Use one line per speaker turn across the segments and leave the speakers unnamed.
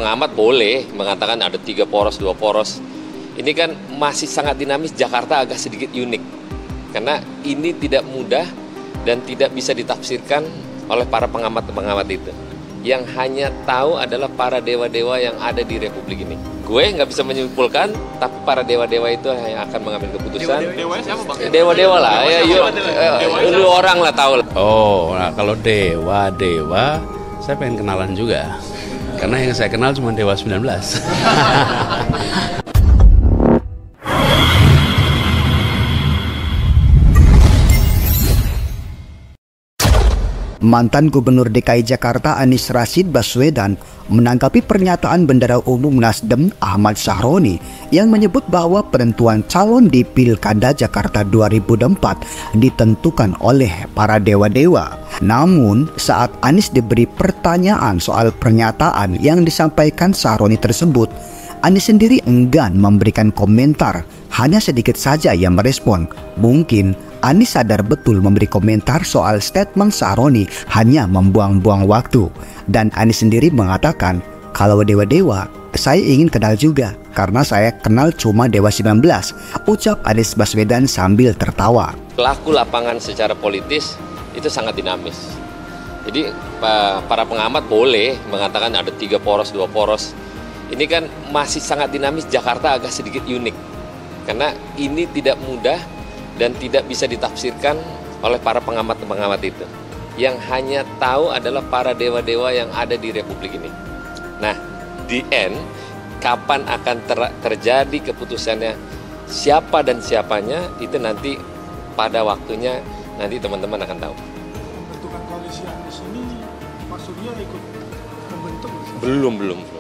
pengamat boleh mengatakan ada 3 poros, 2 poros. Ini kan masih sangat dinamis, Jakarta agak sedikit unik. Karena ini tidak mudah dan tidak bisa ditafsirkan oleh para pengamat-pengamat itu. Yang hanya tahu adalah para dewa-dewa yang ada di Republik ini. Gue nggak bisa menyimpulkan, tapi para dewa-dewa itu yang akan mengambil keputusan.
Dewa siapa Bang?
Dewa-dewa lah, ya yuk, lu orang lah tahu lah.
Oh, nah kalau dewa, saya pengen kenalan juga. Karena yang saya kenal cuma Dewa 19.
Mantan Gubernur DKI Jakarta Anies Rashid Baswedan menanggapi pernyataan Bendahara Umum Nasdem Ahmad Sahroni yang menyebut bahwa penentuan calon di Pilkada Jakarta 2024 ditentukan oleh para dewa-dewa. Namun, saat Anies diberi pertanyaan soal pernyataan yang disampaikan Sahroni tersebut, Anies sendiri enggan memberikan komentar, hanya sedikit saja yang merespon. Mungkin Anies sadar betul memberi komentar soal statement Sahroni hanya membuang-buang waktu. Dan Anies sendiri mengatakan, kalau dewa-dewa, saya ingin kenal juga, karena saya kenal cuma Dewa 19, ucap Anies Baswedan sambil tertawa.
Pelaku lapangan secara politis itu sangat dinamis. Jadi para pengamat boleh mengatakan ada 3 poros, 2 poros. Ini kan masih sangat dinamis, Jakarta agak sedikit unik. Karena ini tidak mudah dan tidak bisa ditafsirkan oleh para pengamat-pengamat itu. Yang hanya tahu adalah para dewa-dewa yang ada di Republik ini. Nah, di end, kapan akan terjadi keputusannya, siapa dan siapanya, itu nanti pada waktunya nanti teman-teman akan tahu.
Bentukan koalisi Anies ini, Pak Surya ikut membentuk?
Belum.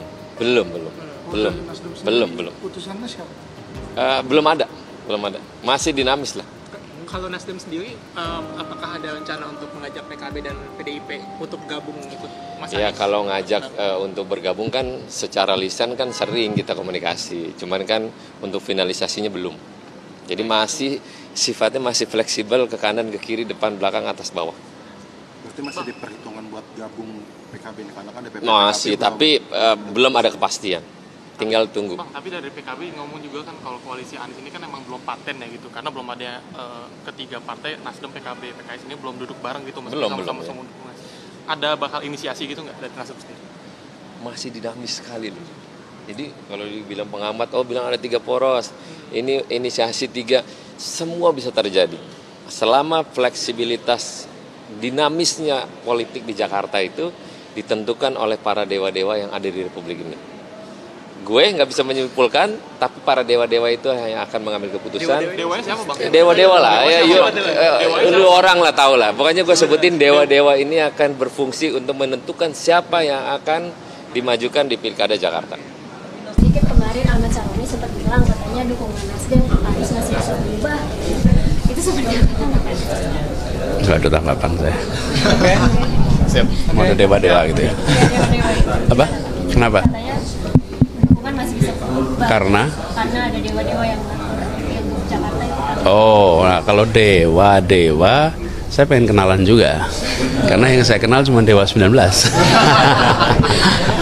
Putusannya siapa?
Belum ada. Masih dinamis lah.
Kalau Nasdem sendiri, apakah ada rencana untuk mengajak PKB dan PDIP untuk gabung ikut Mas Anies?
Ya kalau ngajak untuk bergabung kan secara lisan kan sering kita komunikasi. Cuman kan untuk finalisasinya belum. Jadi sifatnya masih fleksibel ke kanan, ke kiri, depan, belakang, atas, bawah.
Berarti masih diperhitungkan buat gabung PKB ini karena kan DPP
Masih, tapi belum ada kepastian. Tinggal tunggu.
Bang, tapi dari PKB ngomong juga kan kalau koalisi Anies ini kan emang belum paten ya gitu, karena belum ada ketiga partai Nasdem, PKB, PKS ini belum duduk bareng gitu,
belum.
Ada bakal inisiasi gitu nggak dari Nasdem sendiri?
Masih dinamis sekali loh. Jadi kalau dibilang pengamat, bilang ada 3 poros, ini inisiasi 3, semua bisa terjadi. Selama fleksibilitas dinamisnya politik di Jakarta itu ditentukan oleh para dewa-dewa yang ada di Republik ini. Gue nggak bisa menyimpulkan, tapi para dewa-dewa itu yang akan mengambil keputusan.
Dewa siapa Bang?
Dewa-dewa lah, ya yuk, lu orang lah tahu lah. Pokoknya gue sebutin dewa-dewa ini akan berfungsi untuk menentukan siapa yang akan dimajukan di Pilkada Jakarta.
Sedikit kemarin Ahmad Sahroni sempat bilang katanya dukungan Nasdem Anies masih bisa berubah. Itu seperti apa?
Nggak ada tanggapan saya. Siap. Mau ada dewa-dewa gitu ya. Apa? Kenapa?
Katanya dukungan masih bisa berubah.
Karena
ada dewa-dewa yang Jakarta itu.
Oh, nah kalau dewa, saya pengen kenalan juga. Karena yang saya kenal cuma Dewa 19.